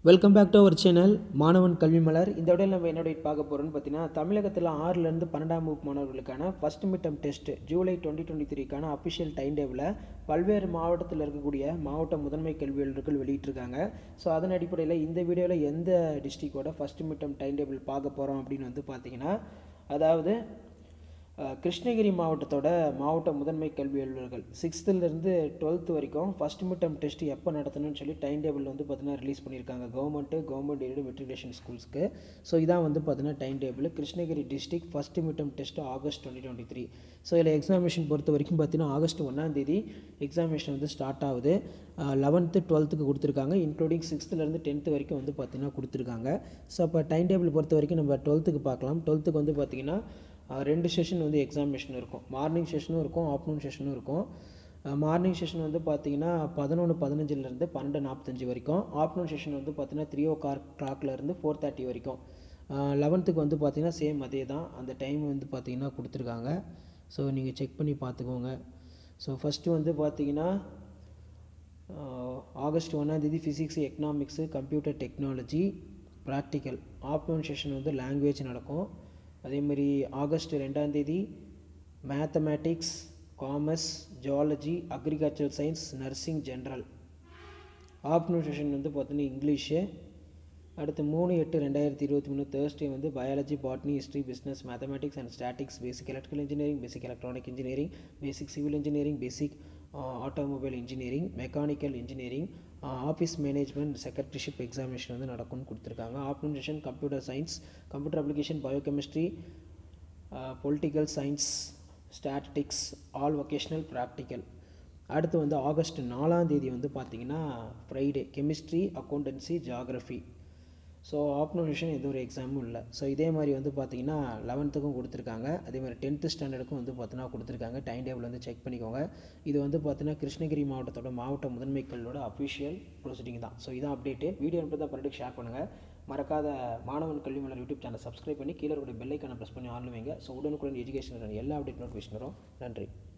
Welcome back to our channel Maanavan Kalvi மலர். இந்த விட நம்ம என்ன டேட் பார்க்க போகிறோம்னு பார்த்தீங்கன்னா, தமிழகத்தில் 6லேருந்து 12ஆம் வகுப்பு மாணவர்களுக்கான ஃபஸ்ட் மிட்டம் டெஸ்ட் ஜூலை 2023க்கான அஃபிஷியல் டைம் டேபிளை பல்வேறு மாவட்டத்தில் இருக்கக்கூடிய மாவட்ட முதன்மை கல்வி அலுவலர்கள் வெளியிட்டிருக்காங்க. ஸோ அதன் அடிப்படையில் இந்த வீடியோவில் எந்த டிஸ்ட்ரிக்டோட ஃபஸ்ட் மிட்டம் டைம் டேபிள் பார்க்க போகிறோம் அப்படின்னு வந்து பார்த்தீங்கன்னா, அதாவது கிருஷ்ணகிரி மாவட்டத்தோட மாவட்ட முதன்மை கல்வி அலுவலர்கள் 6th-லேருந்து 12th வரைக்கும் ஃபஸ்ட் மிட்டம் டெஸ்ட் எப்போ நடத்தணும்னு சொல்லி டைம் டேபிள் வந்து பார்த்தீங்கன்னா ரிலீஸ் பண்ணியிருக்காங்க கவர்மெண்ட் எய்டட் மெட்ரிகுலேஷன் ஸ்கூல்ஸ்க்கு. ஸோ இதான் வந்து பார்த்தீங்கன்னா time table. Krishnagiri district first midterm test August 2023. So இதில் எக்ஸாமினேஷன் பொறுத்த வரைக்கும் பார்த்தீங்கன்னா ஆகஸ்ட் 1 எக்ஸாமினேஷன் வந்து ஸ்டார்ட் ஆகுது. 11th 12th கொடுத்துருக்காங்க, இன்க்ளூடிங் 6th-லேருந்து 10th வரைக்கும் வந்து பார்த்தீங்கன்னா கொடுத்துருக்காங்க. ஸோ அப்போ டைம் டேபிள் பொறுத்த வரைக்கும் நம்ம 12th பார்க்கலாம். 12th வந்து பார்த்திங்கன்னா 2 செஷன் வந்து எக்ஸாமினேஷன் இருக்கும். மார்னிங் செஷனும் இருக்கும், ஆஃப்டர்நூன் செஷனும் இருக்கும். மார்னிங் செஷன் வந்து பார்த்திங்கன்னா 11:15 12:45 வரைக்கும். ஆஃப்டர்நூன் செஷன் வந்து பார்த்திங்கன்னா 3:00 4:30 வரைக்கும். 11th வந்து பார்த்திங்கன்னா சேம் அதே தான், அந்த டைம் வந்து பார்த்திங்கன்னா கொடுத்துருக்காங்க. ஸோ நீங்கள் செக் பண்ணி பார்த்துக்கோங்க. ஸோ ஃபஸ்ட்டு வந்து பார்த்திங்கன்னா August 1 physics, economics, computer technology practical. Afternoon session வந்து லாங்குவேஜ் நடக்கும். அதேமாதிரி August 2 mathematics, commerce, zoology, agricultural science, nursing, general. Afternoon session வந்து பார்த்தீங்கன்னா இங்கிலீஷு. அடுத்து 3/8/2023 தேர்ஸ்டே வந்து biology, botany, history, business, mathematics and statistics, basic electrical engineering, basic electronic engineering, basic civil engineering, basic automobile engineering, mechanical engineering, office management, secretaryship examination வந்து நடக்கும்னு கொடுத்துருக்காங்க. Afternoon session computer science, computer application, biochemistry, political science, statistics, all vocational practical. அடுத்து வந்து August 4 வந்து பார்த்திங்கன்னா Friday chemistry, accountancy, geography. So afternoon session எந்த ஒரு எக்ஸாமும் இல்லை. ஸோ இதே மாதிரி வந்து பார்த்திங்கன்னா 11th கொடுத்துருக்காங்க. அதேமாதிரி 10th ஸ்டாண்டர்டுக்கும் வந்து பார்த்தீங்கன்னா கொடுத்துருக்காங்க. டைம் டேபிள் வந்து செக் பண்ணிக்கோங்க. இது வந்து பார்த்தீங்கன்னா கிருஷ்ணகிரி மாவட்டத்தோட மாவட்ட முதன்மை கல்வியோட அஃபிஷியல் ப்ரொசீடிங் தான். ஸோ இதான் அப்டேட்டு. வீடியோ தான் பண்ணிட்டு ஷேர் பண்ணுங்கள். மறக்காத மாணவன் கல்வி மலர் யூடியூப் சேனல் சப்ஸ்கிரைப் பண்ணி கீழே இருக்கிற பெல் ஐக்கானை ப்ரெஸ் பண்ணி ஆன் வைங்க. ஸோ உடனுக்குடன் எஜுகேஷன் எல்லா அப்டேட் நோட்டிஃபிகேஷன் வரும். நன்றி.